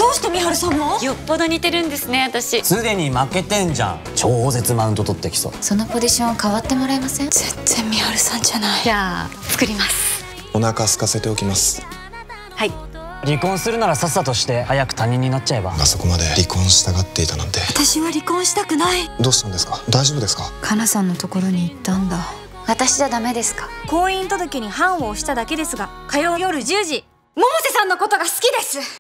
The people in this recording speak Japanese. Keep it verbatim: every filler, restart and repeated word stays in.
うして美晴さんも？ よっぽど似てるんですね、私。 すでに負けてんじゃん。超絶マウント取ってきそう。 そのポジション変わってもらえません？ 全然美晴さんじゃない。 じゃあ作ります。 お腹空かせておきます。 はい。 離婚するならさっさとして早く他人になっちゃえば。 あそこまで離婚したがっていたなんて。 私は離婚したくない。 どうしたんですか？大丈夫ですか？ かなさんのところに行ったんだ。 私じゃダメですか？ 婚姻届に判を押しただけですが、火曜夜じゅうじ、百瀬さんのことが好きです。